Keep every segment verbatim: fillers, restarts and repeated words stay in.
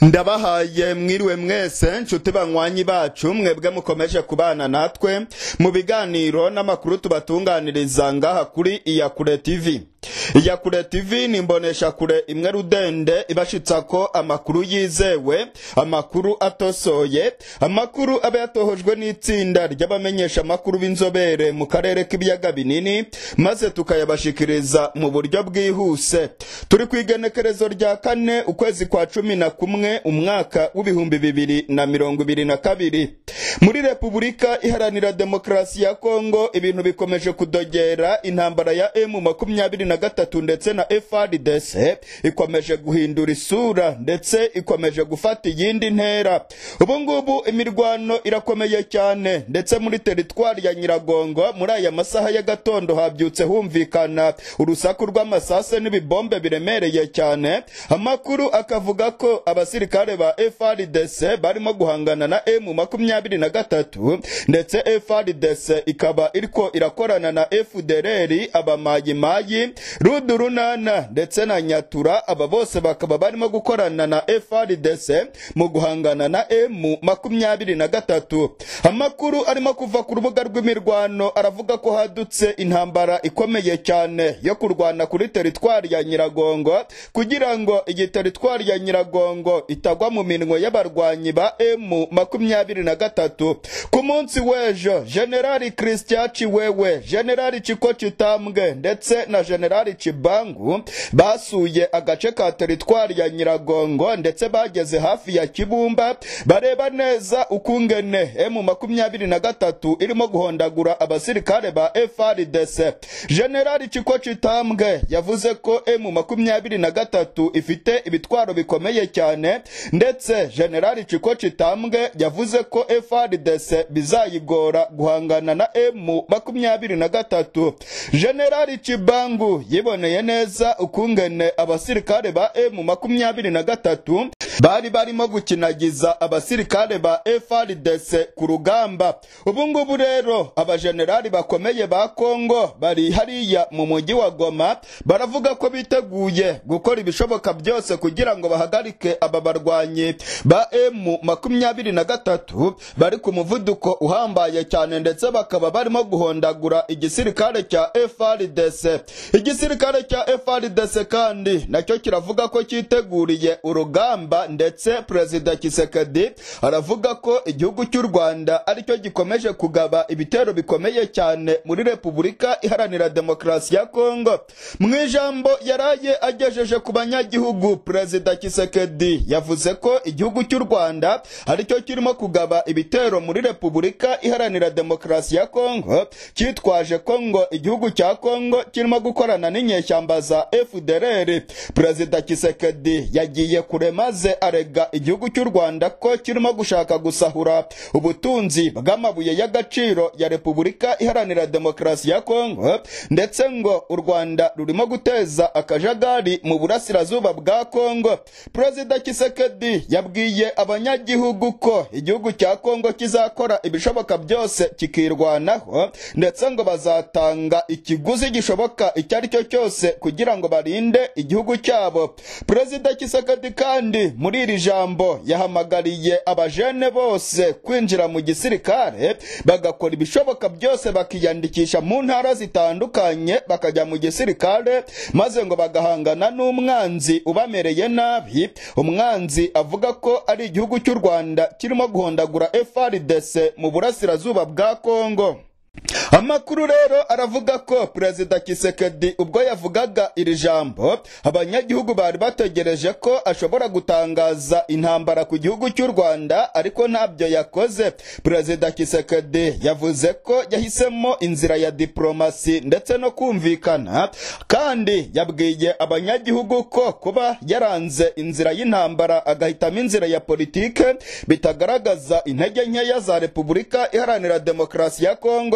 Ndabahaye mwiriwe mwese nshuti banywanyi bacu mwebwe mukomeje kubana natwe mu biganiro n'amakuru tubatunganiriza ngaha kuri Iyakure T V. Iyakure T V ni imbonesha kure imwe rudende ibashitsa ko amakuru yizewe, amakuru atosoye, amakuru aba yatohojwe n'itsinda ry'abamenyesha amakuru b'inzobere mu karere k'ibiyaga binini maze tukayabashikiriza mu buryo bwihuse. Turi kwigenekerezo rya kane ukwezi kwa cumi na kumwe umwaka w'ibihumbi bibiri na mirongo ibiri na kabiri. Muri Repubulika Iharanira Demokarasi ya Kongo ibintu bikomeje kudogera. Intambara ya M makumyabiri na gatatu ndetse na F A R D C ikomeje guhindura isura ndetse ikomeje gufata iyindi ntera. Ubu ngubu imirwano irakomeye cyane ndetse muri teritwari ya Nyiragongo muri aya masaha ya gatondo habyutse humvikana urusaku rw'amasase n'ibibombe biremereye cyane. Amakuru akavuga ko abasirikare ba F A R D C barimo guhangana na M makumyabiri na gatatu ndetse F A R D C ikaba iriko irakorana na F D L R, abamayimayi, Rudurunana ndetse na Nyatura. Aba bose bakaba barimo gukorana na F A R D C mu guhangana na M makumyabiri na gatatu. Amakuru arimo kuva ku rubuga rw'imirwano aravuga ko hadutse intambara ikomeye cyane yo kurwana kuri teritwari ya Nyiragongo kugira ngo iyi teritwari ya Nyiragongo itagwa mu minwe y'abarwanyi ba M makumyabiri na gatatu. Ku munsi w'ejo Generali Christian Chiwewe, Generali Chiko Chitambwe ndetse na Generali Chibangu basuye agace ka teritwari ya Nyiragongo ndetse bageze hafi ya Kibumba bareba neza ukungene M makumyabiri na gatatu irimo guhondagura abasirikare ba F A R D C. Generali Chiko Chitambwe yavuze ko M makumyabiri na gatatu ifite ibitwaro bikomeye cyane ndetse Generali Chiko Chitambwe yavuze ko F A R D C bizayigora guhangana na M makumyabiri na gatatu. Generali Chibangu yiboneye neza ukungene abasirikare ba M makumyabiri na gatatu bari barimo gukinagiza abasirikare ba F A R D C ku rugamba. Ubu ngubu rero abajenerali bakomeye ba Kongo bari hariya mu mujyi wa Goma baravuga ko biteguye gukora ibishoboka byose kugira ngo bahagarike aba barwanyi ba M makumyabiri na gatatu bari ku muvuduko uhambaye cyane ndetse bakaba barimo guhondagura igisirikare cya F A R D C. Igisirikare cya F A R D C kandi nacyo kiravuga ko kiteguriye urugamba ndetse Perezida Kisekedi aravuga ko igihugu cy'u Rwanda aricyo gikomeje kugaba ibitero bikomeye cyane muri Repubulika Iharanira Demokarasi ya Kongo. Mu ijambo yaraye agejeje ku banyagihugu, Perezida Kisekedi yavuze ko igihugu cy'u Rwanda aricyo kirimo kugaba ibitero muri Repubulika Iharanira Demokarasi ya Kongo cyitwaje ko ngo igihugu cya Kongo kirimo gukorana n'inyeshyamba za F D L R. Perezida Kisekedi yagiye kure maze arega igihugu cy'u Rwanda ko kirimo gushaka gusahura ubutunzi bw'amabuye y'agaciro ya Repubulika Iharanira Demokarasi ya Kongo ndetse ngo u Rwanda rurimo guteza akajagari mu burasirazuba bwa Kongo. Perezida Kisekedi yabwiye abanyagihugu ko igihugu cya Kongo kizakora ibishoboka byose kikirwanaho ndetse ngo bazatanga ikiguzi gishoboka icyo ari cyo cyose kugira ngo barinde igihugu cyabo. Perezida Kisekedi kandi muri iri jambo yahamagariye abajene bose kwinjira mu gisirikare bagakora ibishoboka byose bakiyandikisha mu ntara zitandukanye bakajya mu gisirikare maze ngo bagahangana n'umwanzi ubamereye nabi, umwanzi avuga ko ari igihugu cy'u Rwanda kirimo guhondagura F A R D C mu burasirazuba bwa Kongo. Amakuru rero aravuga ko Perezida Kisekedi ubwo yavugaga iri jambo abanyagihugu bari bategereje ko ashobora gutangaza intambara ku gihugu cy'u Rwanda ariko ntabyo yakoze. Perezida Kisekedi yavuze ko yahisemo inzira ya diplomasi ndetse no kumvikana kandi yabwiye abanyagihugu ko kuba yaranze inzira y'intambara agahitamo inzira ya politike bitagaragaza intege nkeya za Repubulika Iharanira Demokarasi ya Kongo.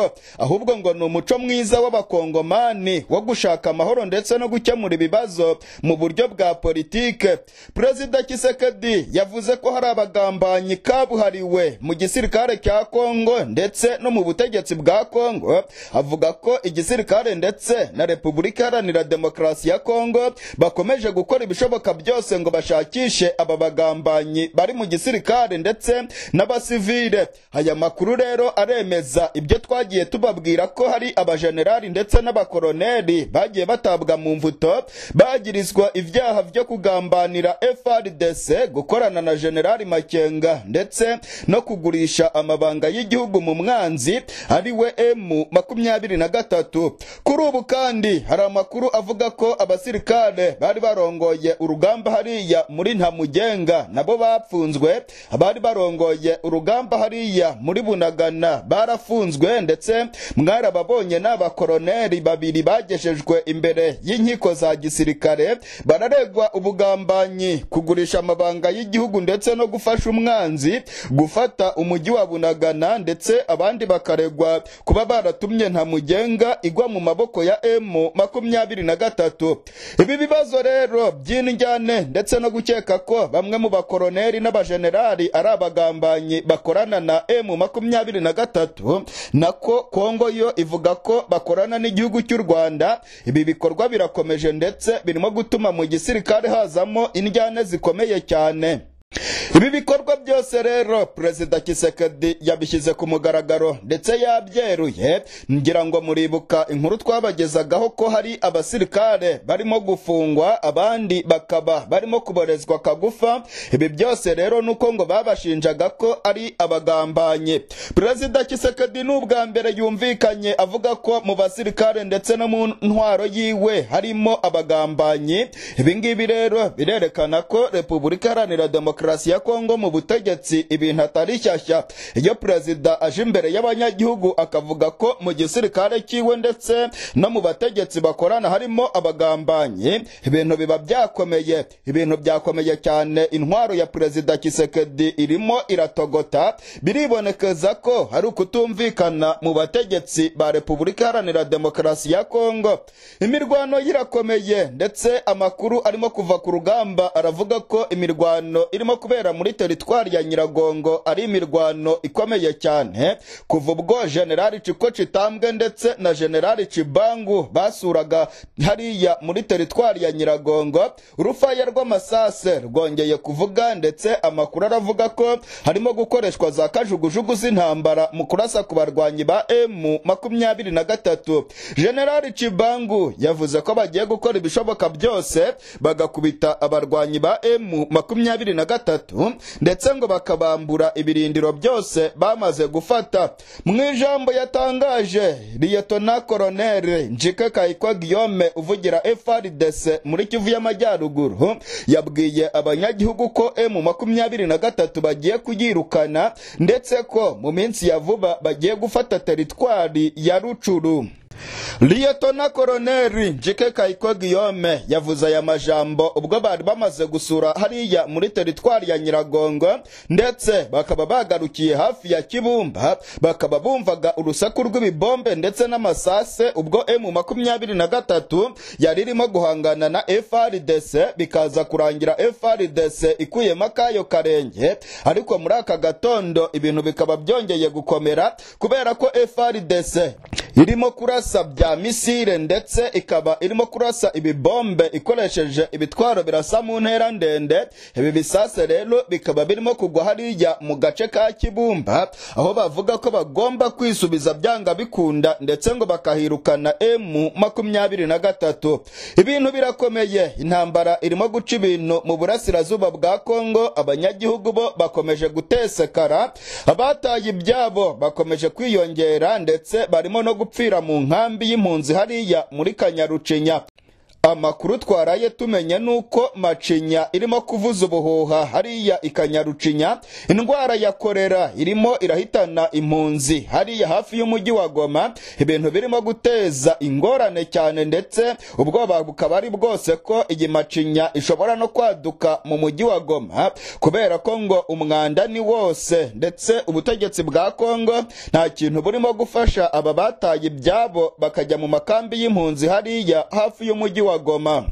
ahubwo ngo ni umuco mwiza w'abakongomani wo gushaka amahoro ndetse no gukemura ibibazo mu buryo bwa politike. Perezida Tshisekedi yavuze ko hari abagambanyi kabuhariwe mu gisirikare cya Kongo ndetse no mu butegetsi bwa Kongo. Avuga ko igisirikare ndetse na Repubulika Iharanira Demokarasi ya Kongo bakomeje gukora ibishoboka byose ngo bashakishe aba bagambanyi bari mu gisirikare ndetse n'abasivile. Aya makuru rero aremeza ibyo twagiye tubabwira ko hari abajenerali ndetse n'abakoroneli bagiye batabwa mu mvuto bagirizwa ibyaha byo kugambanira F A R D C, gukorana na Generali Makenga ndetse no kugurisha amabanga y'igihugu mu mwanzi ari we M makumyabiri na gatatu. Kuri ubu kandi hari amakuru avuga ko abasirikare bari barongoye urugamba hariya muri Ntamugenga nabo bapfunzwe, abari barongoye urugamba hariya muri Bunagana barafunzwe, ndetse mwarababonye n'abakoroneli babiri bagejejwe imbere y'inkiko za gisirikare bararegwa ubugambanyi, kugurisha amabanga y'igihugu ndetse no gufasha umwanzi gufata umujyi wa Bunagana, ndetse abandi bakaregwa kuba baratumye Ntamugenga igwa mu maboko ya M makumyabiri na gatatu. Ibi bibazo rero by'injyane ndetse no gukeka ko bamwe mu bakoroneli n'abajenerali ari abagambanyi bakorana na M makumyabiri na gatatu, nako Kongo yo ivuga ko bakorana n'igihugu cy'u Rwanda. Ibi bikorwa birakomeje ndetse birimo gutuma mu gisirikare hazamo injyane zikomeye cyane. Ibi bikorwa byose rero Perezida Tshisekedi yabishyize ku mugaragaro ndetse yabyeruye. Ngira ngo muribuka inkuru twabagezagaho ko hari abasirikare barimo gufungwa, abandi bakaba barimo kuborezwa kagufa. Ibi byose rero nuko ngo babashinjaga ko ari abagambanyi. Perezida Tshisekedi n'ubwa mbere yumvikanye avuga ko mu basirikare ndetse no mu ntwaro yiwe harimo abagambanyi. Ibi ngibi rero birerekana ko Repubulika Iharanira Demokarasi ya Kongo mu butegetsi ibintu atari shyashya. Iyo perezida aje imbere y'abanyagihugu akavuga ko mu gisirikare kiwe ndetse no mu bategetsi bakorana harimo abagambanyi, ibintu biba byakomeye. Ibintu byakomeye cyane. Intwaro ya Perezida Tshisekedi irimo iratogota. Biribonekeza ko hari ukutumvikana mu bategetsi ba Repubulika Iharanira Demokarasi ya Kongo. Imirwano yirakomeye ndetse amakuru arimo kuva ku rugamba aravuga ko imirwano irimo kubera muri teritwari ya Nyiragongo ari imirwano ikomeye cyane. Kuva ubwo Generali Chiko Chitambwe ndetse na Generali Chibangu basuraga hariya muri teritwari ya Nyiragongo, urufaya rw'amasase rwongeye kuvuga, ndetse amakuru aravuga ko harimo gukoreshwa za kajugujugu z'intambara mu kurasa ku barwanyi ba M makumyabiri na gatatu. Generali Chibangu yavuze ko bagiye gukora ibishoboka byose bagakubita abarwanyi ba M makumyabiri na gatatu ndetse ngo bakabambura ibirindiro byose bamaze gufata. Mu ijambo yatangaje, Lieutenant Colonel Njike Kayikwa Guillaume uvugira F A R D C muri Kivu y'Amajyaruguru yabwiye abanyagihugu ko M makumyabiri na gatatu bagiye kuyirukana ndetse ko mu minsi ya vuba bagiye gufata teritwari ya Rucuru. Lieutenant Colonel Njike Kayikwa Guillaume yavuze aya majambo ubwo bari bamaze gusura hariya muri teritwari ya Nyiragongo, ndetse bakaba bagarukiye hafi ya Kibumba, bakaba bumvaga urusaku rw'ibibombe ndetse n'amasase ubwo M makumyabiri na gatatu yari irimo guhangana na F A R D C, bikaza kurangira F A R D C ikuyemo akayo karenge. Ariko muri aka gatondo ibintu bikaba byongeye gukomera kubera ko F A R D C irimo kurasa bya misile ndetse ikaba irimo kurasa ibibombe ikoresheje ibitwaro birasa mu ntera ndende. Ibi bisase rero bikaba birimo kugwa hariya mu gace ka Kibumba, aho bavuga ko bagomba kwisubiza byanga bikunda ndetse ngo bakahirukana M makumyabiri na gatatu. Ibintu birakomeye. Intambara irimo guca ibintu mu burasirazuba bwa Kongo. Abanyagihugu bo bakomeje gutesekara, abataye ibyabo bakomeje kwiyongera ndetse barimo no gupfira mu nkambi y'impunzi hariya muri Kanyarucinya. Amakuru twaraye tumenye nuko Macinya irimo kuvuza ubuhuha hariya ikanyarucinya, indwara ya kolera irimo irahitana impunzi hariya hafi y'umujyi wa Goma, ibintu birimo guteza ingorane cyane, ndetse ubwoba bukaba ari bwose ko iyi Macinya ishobora no kwaduka mu mujyi wa Goma, kubera ko ngo umwanda ni wose, ndetse ubutegetsi bwa Kongo nta kintu burimo gufasha aba bataye ibyabo bakajya mu makambi y'impunzi hariya hafi y'umujyi wa Goma.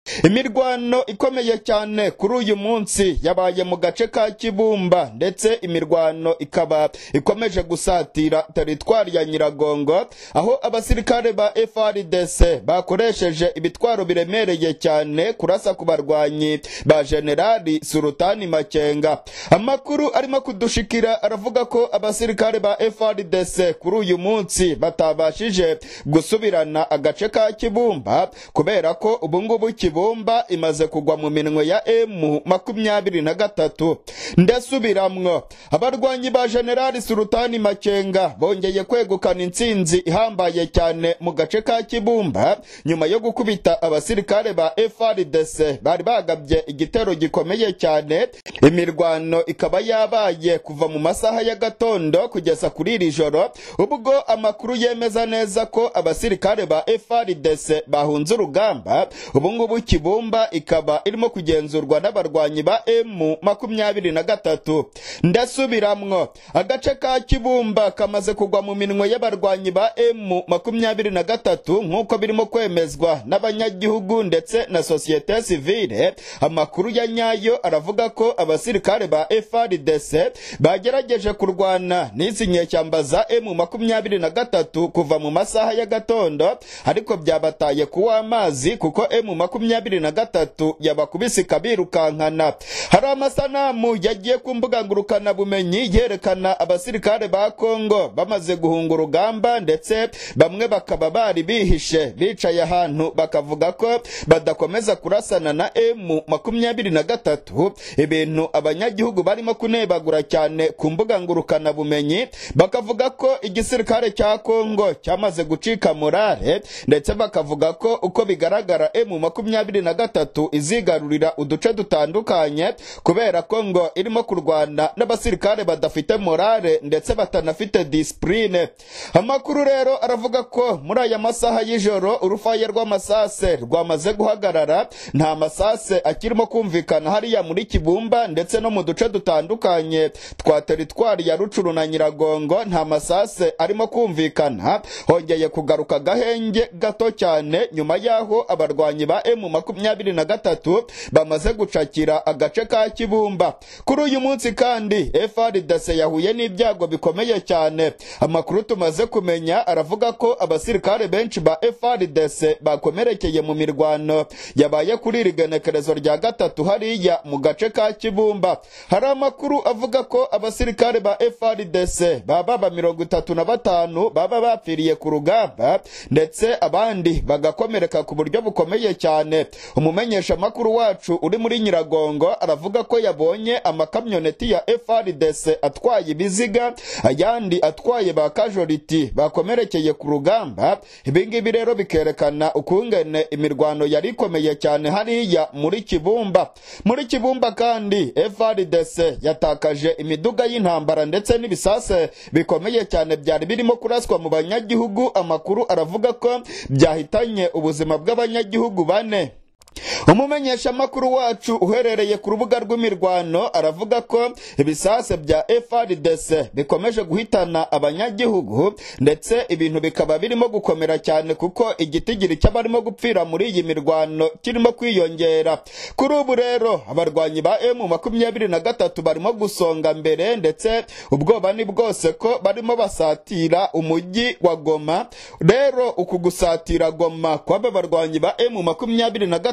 Imirwano ikomeye cyane kuri uyu munsi yabaye mu gace ka Kibumba, ndetse imirwano ikaba ikomeje gusatira teritwari ya Nyiragongo, aho abasirikare ba F A R D C bakoresheje ibitwaro biremereye cyane kurasa ku barwanyi ba Generali Sultani Makenga. Amakuru arimo kudushikira aravuga ko abasirikare ba F A R D C kuri uyu munsi batabashije gusubirana agace ka Kibumba, kubera ko ubungubu Kibumba imaze kugwa mu minwe ya M makumyabiri na gatatu. Ndasubiramwo, abarwanyi ba Generali Sultani Makenga bongeye kwegukana intsinzi ihambaye cyane mu gace ka Kibumba, nyuma yo gukubita abasirikare ba F A R D C bari bagabye igitero gikomeye cyane. Imirwano ikaba yabaye kuva mu masaha ya gatondo kugeza kuri iri joro, ubwo amakuru yemeza neza ko abasirikare ba F A R D C bahunze urugamba. Ubungubu Kibumba ikaba irimo kugenzurwa n'abarwanyi ba M makumyabiri na gatatu. Ndasubiramwo, agace ka Kibumba kamaze kugwa mu minwe y'abarwanyi ba M makumyabiri na gatatu nk'uko birimo kwemezwa n'abanyagihugu ndetse na societe civile. Amakuru ya nyayo aravuga ko abasirikare ba F A R D C bagerageje kurwana n'izi nyeshyamba za M makumyabiri na gatatu kuva mu masaha ya gatondo, ariko byabataye kuwa amazi kuko M makumyabiri na gatatu yabakubise kabirukankana. Hari amasanamu yagiye ku mbuga ngurukana bumenyi yerekana abasirikare ba Kongo bamaze guhunga urugamba, ndetse bamwe bakaba bari bihishe bicaye ahantu bakavuga ko badakomeza kurasana na M makumyabiri na gatatu. Ibintu abanyagihugu barimo kunebagura cyane ku mbuga ngurukana bumenyi, bakavuga ko igisirikare cya Kongo cyamaze gucika morale, ndetse bakavuga ko uko bigaragara M makumyabiri na gatatu izigarurira uduce dutandukanye, kubera ko ngo irimo kurwana n'abasirikare badafite morale ndetse batanafite discipline. Amakuru rero aravuga ko muri aya masaha y'ijoro urufaye rw'amasase rwamaze guhagarara, nta masase akirimo kumvikana hariya muri Kibumba ndetse no mu duce dutandukanye twa teritwari ya Rucuru na Nyiragongo, nta masase arimo kumvikana. Hongeye kugaruka gahenge gato cyane nyuma yaho abarwanyi ba M makumyabiri na gatatu bamaze gucakira agace ka Kibumba. Kuri uyu munsi kandi F A R D C yahuye n'ibyago bikomeye cyane. Amakuru tumaze kumenya aravuga ko abasirikare benshi ba F A R D C bakomerekeye mu mirwano yabaye kuri iri genekerezo rya gatatu hariya mu gace ka Kibumba. Hari amakuru avuga ko abasirikare ba F A R D C baba ba mirongo itatu na batanu baba bapfiriye ku rugamba, ndetse abandi bagakomereka ku buryo bukomeye cyane. Umumenyesha makuru wacu uri muri Nyiragongo aravuga ko yabonye amakamyoneti ya F A R D C atwaye ibiziga, ayandi atwaye ba casualty bakomerekeye ku rugamba. Ibingibi rero bikerekana ukungene imirwano yari ikomeye cyane hariya muri Kibumba. Muri Kibumba kandi F A R D C yatakaje imiduga y'intambara ndetse n'ibisase bikomeye cyane byari birimo kuraswa mu banyagihugu. Amakuru aravuga ko byahitanye ubuzima bw'abanyagihugu bane. Umumenyesha makuru wacu uherereye ku rubuga rw'imirwano aravuga ko ibisase bya F A R D C bikomeje guhitana abanyagihugu, ndetse ibintu bikaba birimo gukomera cyane kuko igitigiri cy'abarimo gupfira muri iyi mirwano kirimo kwiyongera. Kuri ubu rero abarwanyi ba M makumyabiri na gatatu barimo gusonga mbere, ndetse ubwoba ni bwose ko barimo basatira umujyi wa Goma. Rero uku gusatira Goma kw'aba barwanyi ba M makumyabiri na gatatu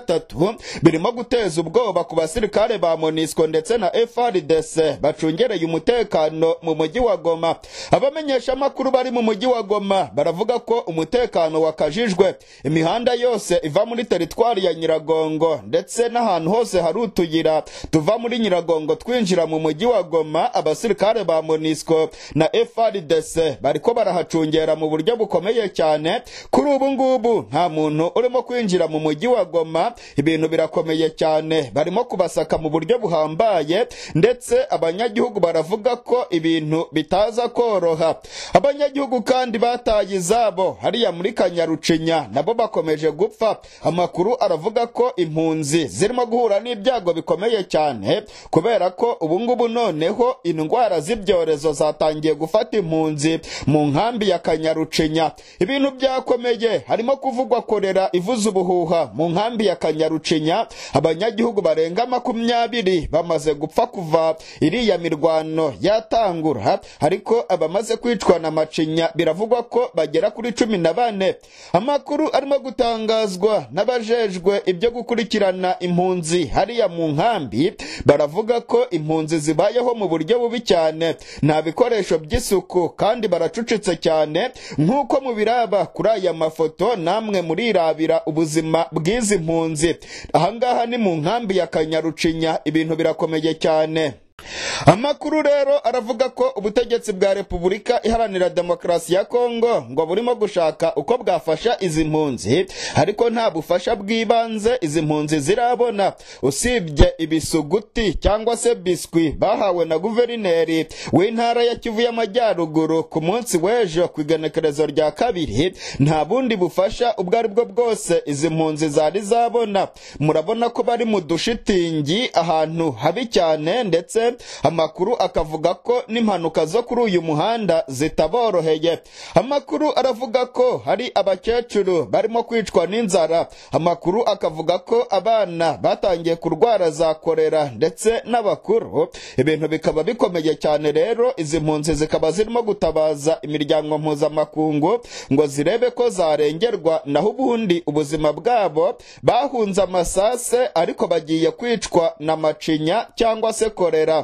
gatatu birimo guteza ubwoba ku basirikare ba MONUSCO ndetse na F A R D C bacungereye umutekano mu mujyi wa Goma. Abamenyesha makuru bari mu mujyi wa Goma baravuga ko umutekano wakajijwe, imihanda yose iva muri teritwari ya Nyiragongo ndetse n'ahantu hose hari utuyira tuva muri Nyiragongo twinjira mu mujyi wa Goma. Abasirikare ba MONUSCO na F A R D C bariko barahacungera mu buryo bukomeye cyane. Kuri ubu ngubu nta muntu urimo kwinjira mu mujyi wa Goma, ibintu birakomeye cyane, barimo kubasaka mu buryo buhambaye ndetse abanyagihugu baravuga ko ibintu bitaza koroha. Abanyagihugu kandi bataye izabo hariya muri Kanyarucinya nabo bakomeje gupfa. Amakuru aravuga ko impunzi zirimo guhura n'ibyago bikomeye cyane kubera ko ubu ngubu noneho indwara z'ibyorezo zatangiye gufata impunzi mu nkambi ya Kanyarucinya. Ibintu byakomeye, harimo kuvugwa korera ivuza ubuhuha mu nkambi ya Kanyarucinya. Abanyagihugu barenga makumyabiri bamaze gupfa kuva iriya mirwano yatangura, ariko abamaze kwicwa na macinya biravugwa ko bagera kuri cumi na bane. Amakuru arimo gutangazwa n'abajejwe ibyo gukurikirana impunzi hariya mu nkambi baravuga ko impunzi zibayeho mu buryo bubi cyane, nta bikoresho by'isuku kandi baracucitse cyane nk'uko mubiraba kuri aya mafoto. Namwe murirabira ubuzima bw'izi mpunzi. Ahangaha ni mu nkambi ya Kanyarucinya, ibintu birakomeye cyane. Amakuru rero aravuga ko ubutegetsi bwa Repubulika Iharanira Demokarasi ya Kongo ngo burimo gushaka uko bwafasha izi mpunzi, ariko nta bufasha bw'ibanze izi mpunzi zirabona usibye ibisuguti cyangwa se biswi bahawe na guverineri w'intara ya Kivu y'Amajyaruguru ku munsi w'ejo ku igenekerezo rya kabiri. Nta bundi bufasha ubwo ari bwo bwose izi mpunzi zari zabona. Murabona ko bari mu dushitingi ahantu habi cyane, ndetse amakuru akavuga ko n'impanuka zo kuri uyu muhanda zitaboroheye. Amakuru aravuga ko hari abakecuru barimo kwicwa n'inzara. Amakuru akavuga ko abana batangiye kurwara za korera ndetse n'abakuru. Ibintu bikaba bikomeye cyane rero, izi mpunzi zikaba zirimo gutabaza imiryango mpuzamakungu ngo zirebe ko zarengerwa, naho ubundi ubuzima bwabo bahunze amasase ariko bagiye kwicwa na macinya cyangwa se korera.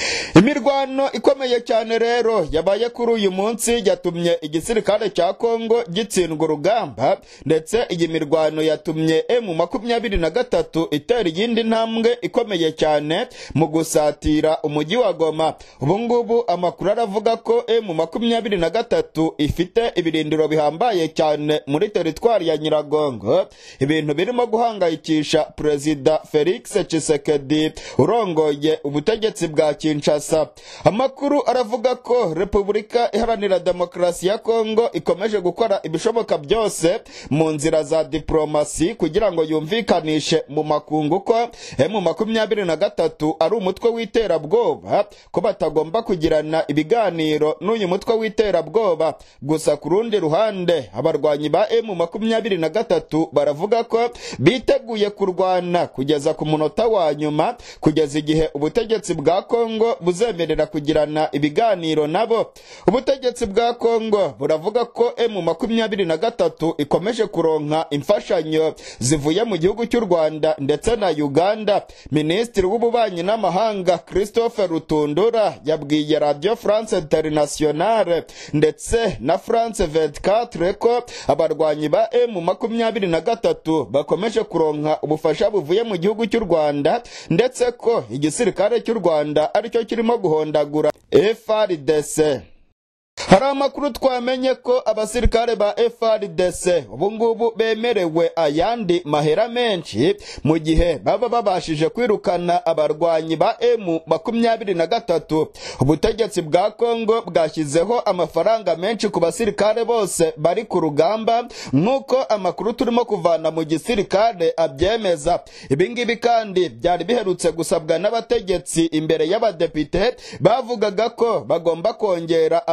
Imirwano ikomeye cyane rero yabaye kuri uyu munsi yatumye igisirikare cya Kongo gitsindwa urugamba, ndetse iyi mirwano yatumye M makumyabiri na gatatu itera iyindi ntambwe ikomeye cyane mu gusatira umujyi wa Goma. Ubu ngubu amakuru aravuga ko M makumyabiri na gatatu ifite ibirindiro bihambaye cyane muri teritwari ya Nyiragongo, ibintu birimo guhangayikisha Perezida Felix Tshisekedi urongoye ubutegetsi bwa Kinshasa. Amakuru aravuga ko Repubulika Iharanira Demokarasi ya Kongo ikomeje gukora ibishoboka byose mu nzira za diplomasi kugira ngo yumvikanishe mu makungu ko M makumyabiri na gatatu ari umutwe w'iterabwoba, ko batagomba kugirana ibiganiro n'uyu mutwe w'iterabwoba. Gusa ku rundi ruhande abarwanyi ba M makumyabiri na gatatu baravuga ko biteguye kurwana kugeza ku munota wa nyuma, kugeza igihe ubutegetsi bwa Kongo buzemerera kugirana ibiganiro nabo. Ubutegetsi bwa Kongo buravuga ko M makumyabiri na gatatu ikomeje kuronka imfashanyo zivuye mu gihugu cy'u Rwanda ndetse na Uganda. Minisitiri w'ububanyi n'amahanga Christophe Rutundura yabwiye Radio France Internationale ndetse na France vingt-quatre ko abarwanyi ba M makumyabiri na gatatu bakomeje kuronka ubufasha buvuye mu gihugu cy'u Rwanda, ndetse ko igisirikare cy'u Rwanda aricyo kirimo guhondagura F A R D C. Hari amakuru twamenye ko abasirikare ba F A R D C ubu ngubu bemerewe ayandi mahera menshi mu gihe baba babashije kwirukana abarwanyi ba M makumyabiri na gatatu. Ubutegetsi bwa Kongo bwashyizeho amafaranga menshi ku basirikare bose bari ku rugamba, nk'uko amakuru turimo kuvana mu gisirikare abyemeza. Ibingibi kandi byari biherutse gusabwa n'abategetsi imbere y'abadepite, bavugaga ko bagomba kongera amafaranga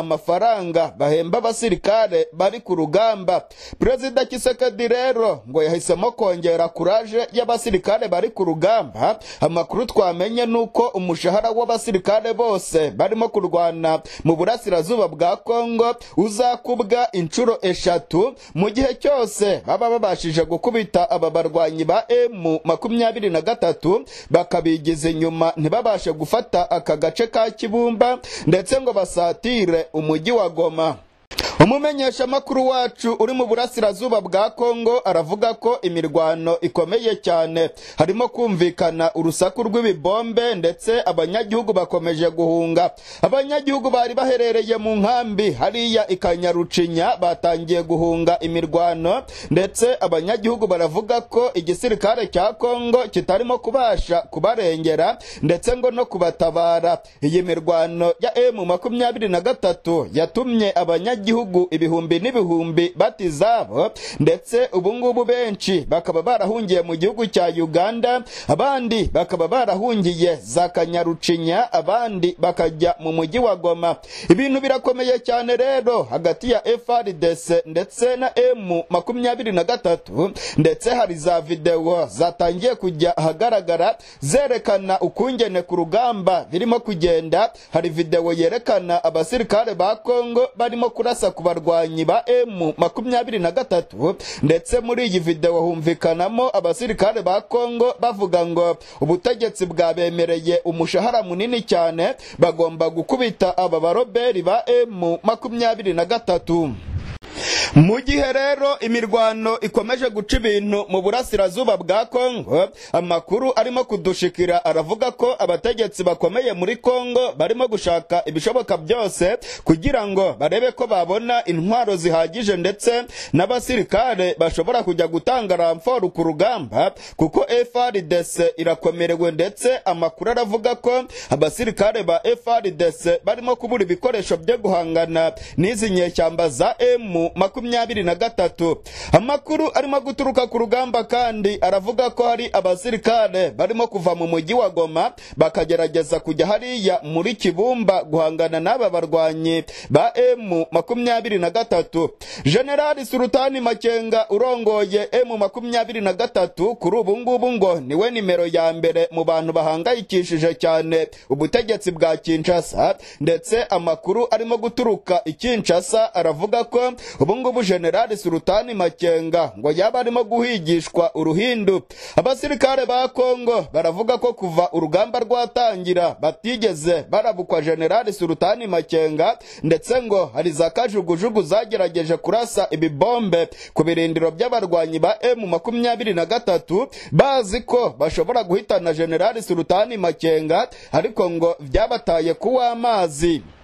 amafaranga bahemba abasirikare bari ku rugamba. Perezida Tshisekedi rero ngo yahisemo kongera kuraje y'abasirikare bari ku rugamba. Amakuru twamenye nuko umushahara w'abasirikare bose barimo kurwana mu burasirazuba bwa Kongo uzakubwa inshuro eshatu mu gihe cyose baba babashije gukubita aba barwanyi ba M makumyabiri na gatatu bakabigiza inyuma ntibabashe gufata aka gace ka Kibumba ndetse ngo basatire umujyi wa Goma. Umumenyesha makuru wacu uri mu burasirazuba bwa Kongo aravuga ko imirwano ikomeye cyane, harimo kumvikana urusaku rw'ibibombe ndetse abanyagihugu bakomeje guhunga. Abanyagihugu bari baherereye mu nkambi hariya ikanyarucinya batangiye guhunga imirwano, ndetse abanyagihugu baravuga ko igisirikare cya Kongo kitarimo kubasha kubarengera ndetse ngo no kubatabara. Iyi mirwano ya M makumyabiri na gatatu yatumye abanyagihugu ibihumbi n'ibihumbi batizabo, ndetse ubungubu benshi bakaba barahungiye mu gihugu cya Uganda, abandi bakaba barahungiye za Kanyarucinya, abandi bakajya mu mujyi wa Goma. Ibintu birakomeye cyane rero hagati ya F A R D C ndetse na M makumyabiri na gatatu, ndetse hari za video zatangiye kujya ahagaragara zerekana ukungene ku rugamba birimo kugenda. Hari video yerekana abasirikare ba Kongo barimo kurasa ku barwanyi ba M makumyabiri na gatatu, ndetse muri iyi video humvikanamo abasirikare ba Kongo bavuga ngo ubutegetsi bwabemereye umushahara munini cyane, bagomba gukubita aba baroberi ba M makumyabiri na gatatu. Mu gihe rero imirwano ikomeje guca ibintu mu burasirazuba bwa Kongo, amakuru arimo kudushikira aravuga ko abategetsi bakomeye muri Kongo barimo gushaka ibishoboka byose kugira ngo barebe ko babona intwaro zihagije ndetse n'abasirikare bashobora kujya gutanga ramforu ku rugamba, kuko F A R D C irakomerewe, ndetse amakuru aravuga ko abasirikare ba F A R D C barimo kubura ibikoresho byo guhangana n'izi nyeshyamba za M makumyabiri na gatatu. Amakuru arimo guturuka ku rugamba kandi aravuga ko hari abasirikare barimo kuva mu mujyi wa Goma bakagerageza kujya hariya muri Kibumba guhangana n'aba barwanyi ba M makumyabiri na gatatu. General Sultani Makenga urongoye M makumyabiri na gatatu kuri ubu ngubu ngo niwe nimero ya mbere mu bantu bahangayikishije cyane ubutegetsi bwa Kinshasa, ndetse amakuru arimo guturuka i Kinshasa aravuga ko ubu ngubu General Sultani Makenga ngo yaba arimo guhigishwa uruhindu. Abasirikare ba Kongo baravuga ko kuva urugamba rwatangira batigeze barabukwa General Sultani Makenga, ndetse ngo hari za kajugujugu zagerageje kurasa ibibombe ku birindiro by'abarwanyi ba M makumyabiri na gatatu bazi ko bashobora guhitana General Sultani Makenga, ariko ngo byabataye kuwa amazi.